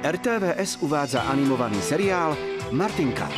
RTVS uvádza animovaný seriál Martinka.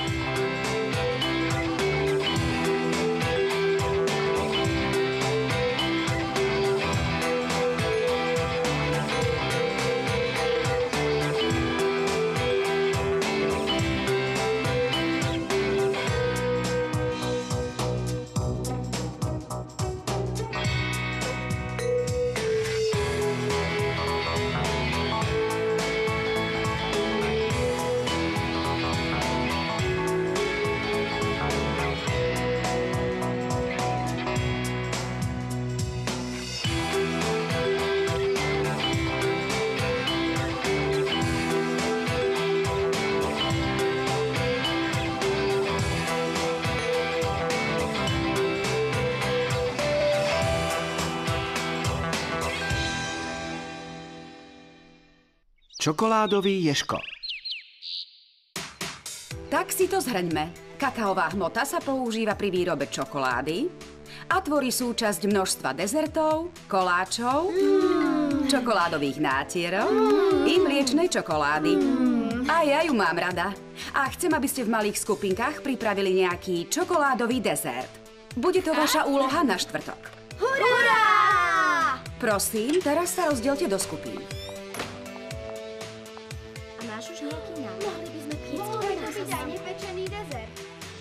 Čokoládový ježko. Tak si to zhrňme. Kakaová hmota sa používa pri výrobe čokolády a tvorí súčasť množstva dezertov, koláčov, čokoládových nátierov i mliečnej čokolády. A ja ju mám rada. A chcem, aby ste v malých skupinkách pripravili nejaký čokoládový dezert. Bude to vaša úloha na štvrtok. Hurá! Prosím, teraz sa rozdielte do skupín. Máš už nejaký nápad? Mohli by sme piecť aj nepečený dezert.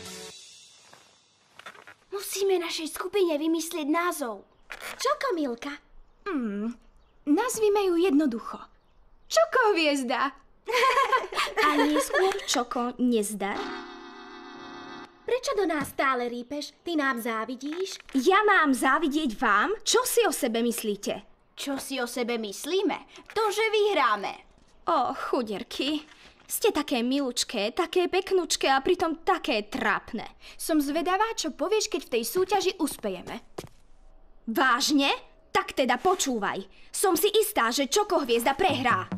Musíme našej skupine vymyslieť názov. Čokomilka. Nazvime ju jednoducho. Čokohviezda. A neskôr Čoko nezdar? Prečo do nás stále rýpeš? Ty nám závidíš? Ja mám závidieť vám? Čo si o sebe myslíte? Čo si o sebe myslíme? To, že vyhráme. Chuderky. Ste také milučké, také peknučké a pritom také trápne. Som zvedavá, čo povieš, keď v tej súťaži uspejeme. Vážne? Tak teda počúvaj. Som si istá, že Čokohviezda prehrá.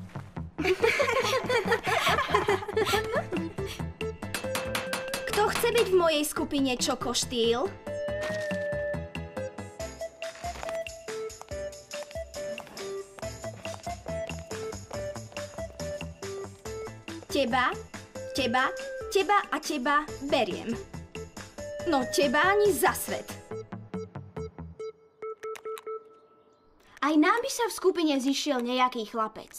Kto chce byť v mojej skupine Čokoštýl? Teba, teba, teba a teba beriem. No teba ani za svet. Aj nám by sa v skupine zišiel nejaký chlapec.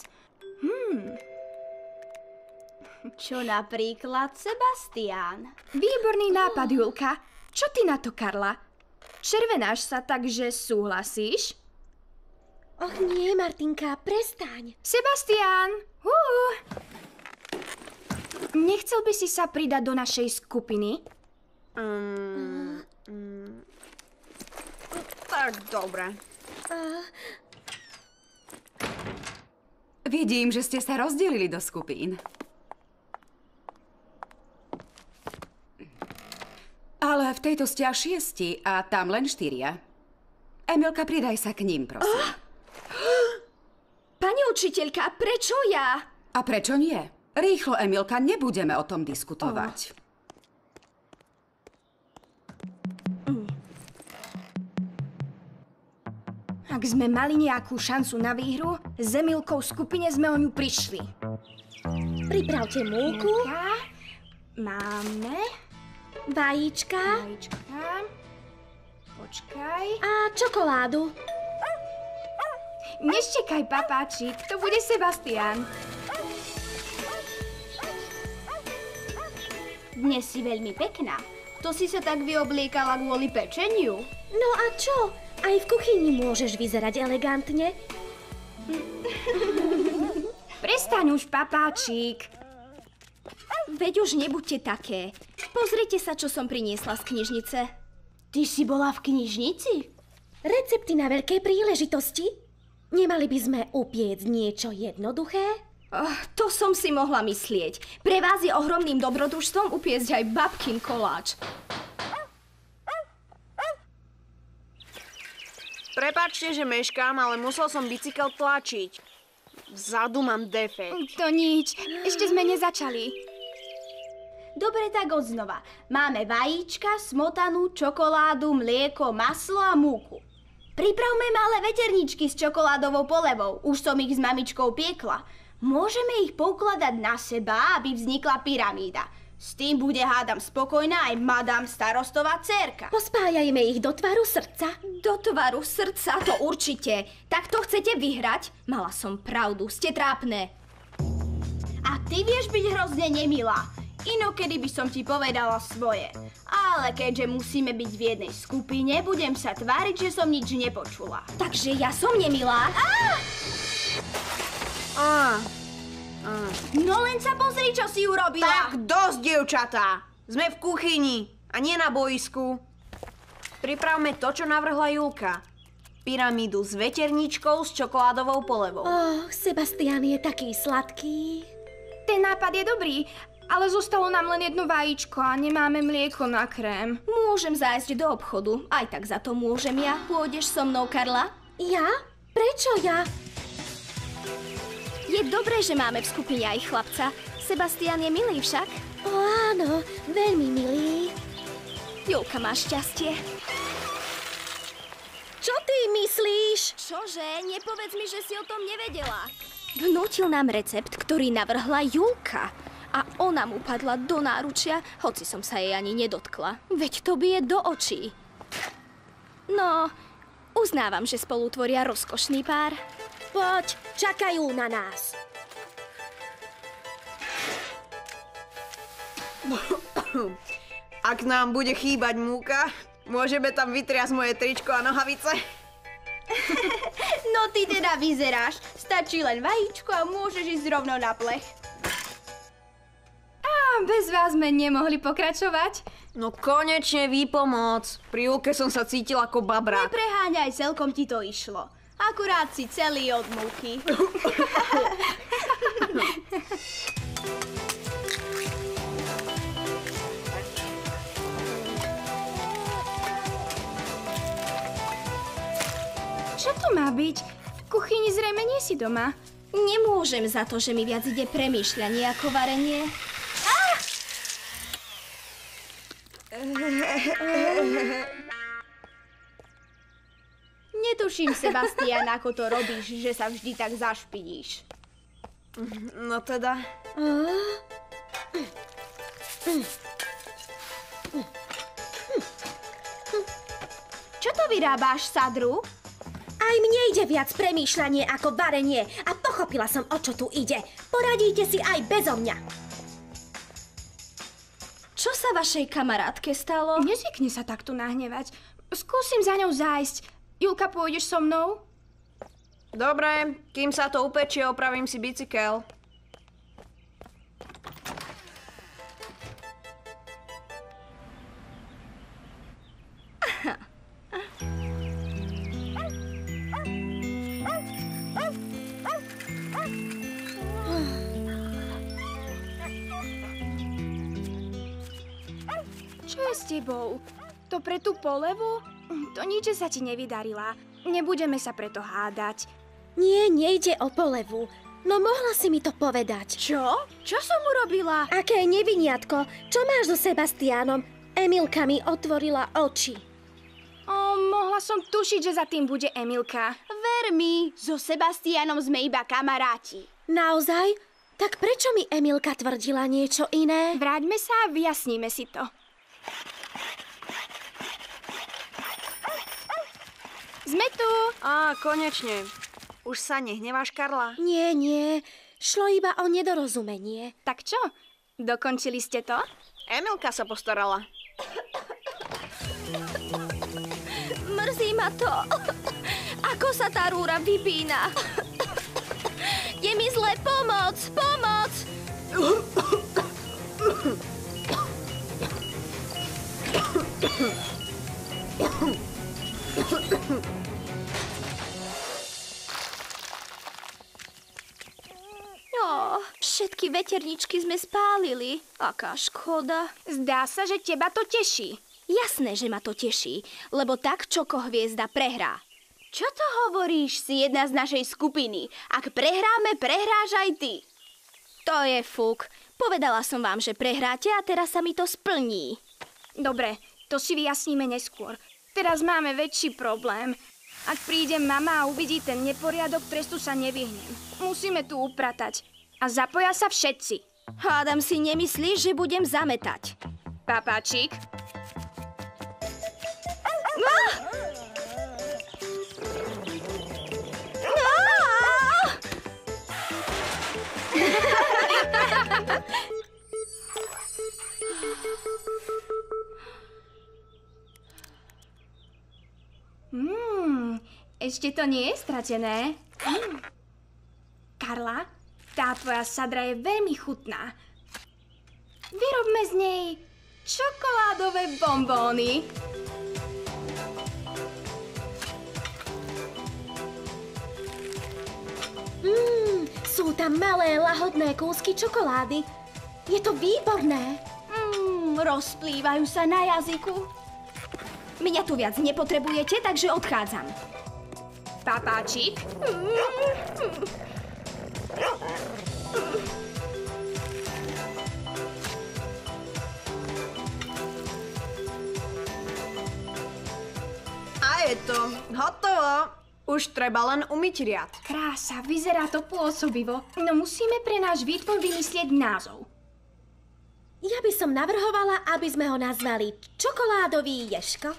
Čo napríklad Sebastián. Výborný nápad, Julka. Čo ty na to, Karla? Červenáš sa tak, že súhlasíš? Och nie, Martinka, prestaň. Sebastián! Nechcel by si sa pridať do našej skupiny? Tak, dobre. Vidím, že ste sa rozdelili do skupín. Ale v tejto ste až 6 a tam len 4. Emilka, pridaj sa k ním, prosím. Pani učiteľka, prečo ja? A prečo nie? Rýchlo, Emilka, nebudeme o tom diskutovať. Ak sme mali nejakú šancu na výhru, s Emilkou v skupine sme o ňu prišli. Pripravte múku. Máme. Vajíčka. Počkaj. A čokoládu. Neštekaj, papáčik, to bude Sebastián. Dnes si veľmi pekná. To si sa tak vyobliekala kvôli pečeniu. No a čo? Aj v kuchyni môžeš vyzerať elegantne. Prestaň už, papáčik. Veď už nebuďte také. Pozrite sa, čo som priniesla z knižnice. Ty si bola v knižnici? Recepty na veľké príležitosti? Nemali by sme upiecť niečo jednoduché? To som si mohla myslieť. Pre vás je ohromným dobrodružstvom upiecť aj babkin koláč. Prepáčte, že meškám, ale musel som bicykel tlačiť. Vzadu mám defekt. To nič, ešte sme nezačali. Dobre, tak odznova. Máme vajíčka, smotanu, čokoládu, mlieko, maslo a múku. Pripravme malé veterničky s čokoládovou polevou. Už som ich s mamičkou piekla. Môžeme ich poukladať na seba, aby vznikla pyramída. S tým bude, hádam, spokojná aj madam starostová dcérka. Pospájajme ich do tvaru srdca. Do tvaru srdca, to určite. Tak to chcete vyhrať? Mala som pravdu, ste trápne. A ty vieš byť hrozne nemilá. Inokedy by som ti povedala svoje. Ale keďže musíme byť v jednej skupine, budem sa tváriť, že som nič nepočula. Takže ja som nemilá? No len sa pozri, čo si urobila. Tak dosť, dievčatá. Sme v kuchyni a nie na boisku. Pripravme to, čo navrhla Julka. Pyramídu s veterničkou s čokoládovou polevou. Sebastian je taký sladký. Ten nápad je dobrý, ale zostalo nám len jedno vajíčko a nemáme mlieko na krém. Môžem zájsť do obchodu. Aj tak za to môžem ja. Pôjdeš so mnou, Karla? Ja? Prečo ja? Je dobré, že máme v skupine aj chlapca. Sebastian je milý však. Áno, veľmi milý. Julka má šťastie. Čo ty myslíš? Čože? Nepovedz mi, že si o tom nevedela. Vnútil nám recept, ktorý navrhla Julka. A ona mu padla do náručia, hoci som sa jej ani nedotkla. Veď to bije do očí. No, uznávam, že spolu tvoria rozkošný pár. Poď, čakajú na nás. Ak nám bude chýbať múka, môžeme tam vytriasť moje tričko a nohavice. No ty teda vyzeráš. Stačí len vajíčko a môžeš ísť rovno na plech. A bez vás sme nemohli pokračovať. No konečne výpomoc. Pri Julke som sa cítila ako babrák. Nepreháňaj, celkom ti to išlo. Akurát si celý od múky. Čo to má byť? V kuchyni zrejme nie si doma. Nemôžem za to, že mi viac ide premýšľanie ako varenie. Netuším, Sebastian, ako to robíš, že sa vždy tak zašpidíš. No teda... Čo to vyrábáš, Sadru? Aj mne ide viac premýšľanie ako varenie a pochopila som, o čo tu ide. Poradíte si aj bezo mňa. Čo sa vašej kamarátke stalo? Nezvykne sa takto nahnevať. Skúsim za ňou zájsť. Julka, pôjdeš so mnou? Dobre, kým sa to upečie, opravím si bicykel. Čo je s tebou? To pre tú polevu? To nič, že sa ti nevydarila. Nebudeme sa preto hádať. Nie, nejde o polevu. No mohla si mi to povedať. Čo? Čo som urobila? Aké neviniatko? Čo máš so Sebastianom? Emilka mi otvorila oči. Mohla som tušiť, že za tým bude Emilka. Ver mi, so Sebastianom sme iba kamaráti. Naozaj? Tak prečo mi Emilka tvrdila niečo iné? Vráťme sa a vyjasníme si to. Sme tu! Konečne. Už sa nehneváš, Karla? Nie, nie. Šlo iba o nedorozumenie. Tak čo? Dokončili ste to? Emilka sa postarala. Mrzí ma to. Ako sa tá rúra vypína. Je mi zle, pomoc! Pomoc! Všetky veterničky sme spálili. Aká škoda. Zdá sa, že teba to teší. Jasné, že ma to teší, lebo tak Čokohviezda prehrá. Čo to hovoríš, si jedna z našej skupiny? Ak prehráme, prehráš aj ty. To je fuk. Povedala som vám, že prehráte a teraz sa mi to splní. Dobre, to si vyjasníme neskôr. Teraz máme väčší problém. Ak príde mama a uvidí ten neporiadok, trestu sa nevyhnem. Musíme tu upratať. a zapoja sa všetci. Hádam si nemyslíš, že budem zametať. Papáčik. Ešte to nie je stratené. Karla, tá tvoja sadra je veľmi chutná. Vyrobme z nej čokoládové bonbóny. Sú tam malé, lahodné kúsky čokolády. Je to výborné. Rozplývajú sa na jazyku. Mňa tu viac nepotrebujete, takže odchádzam. Papáčik. A je to hotovo. Už treba len umyť riad. Krása, vyzerá to pôsobivo. No musíme pre náš výtvor vymyslieť názov. Ja by som navrhovala, aby sme ho nazvali Čokoládový Ježko.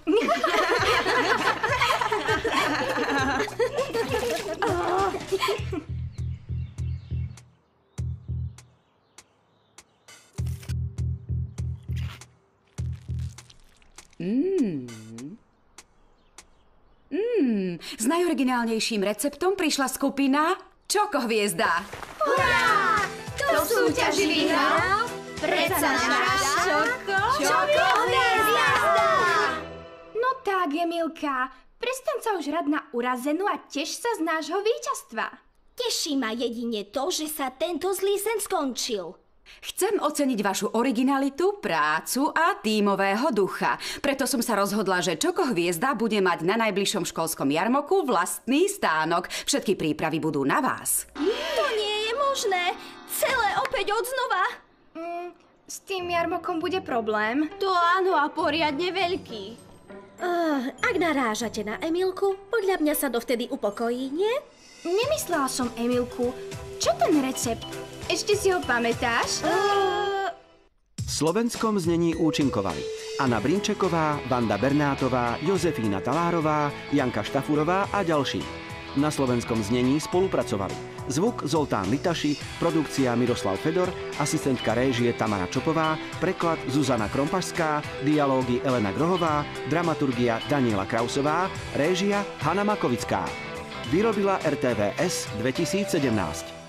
S najoriginálnejším receptom prišla skupina Čokohviezda. Hurá! To súťaži vyhral predsa náš Čokohviezda! No tak, Emilka, prestaň sa už hrať na urazenú a teš sa z nášho víťazstva. Teší ma jedine to, že sa tento zlý sen skončil. Chcem oceniť vašu originalitu, prácu a tímového ducha. Preto som sa rozhodla, že Čokohviezda bude mať na najbližšom školskom jarmoku vlastný stánok. Všetky prípravy budú na vás. To nie je možné. Celé opäť odznova. S tým jarmokom bude problém. To áno, a poriadne veľký. Ak narážate na Emilku, podľa mňa sa dovtedy upokojí, nie? Nemyslela som Emilku. Čo ten recept? Ešte si ho pamätáš? V slovenskom znení účinkovali Anna Brinčeková, Vanda Bernátová, Jozefína Talárová, Janka Štafurová a ďalší. Na slovenskom znení spolupracovali zvuk Zoltán Litaši, produkcia Miroslav Fedor, asistentka réžie Tamara Čopová, preklad Zuzana Krompašská, dialógy Elena Grohová, dramaturgia Daniela Krausová, réžia Hanna Makovická. Vyrobila RTVS 2017.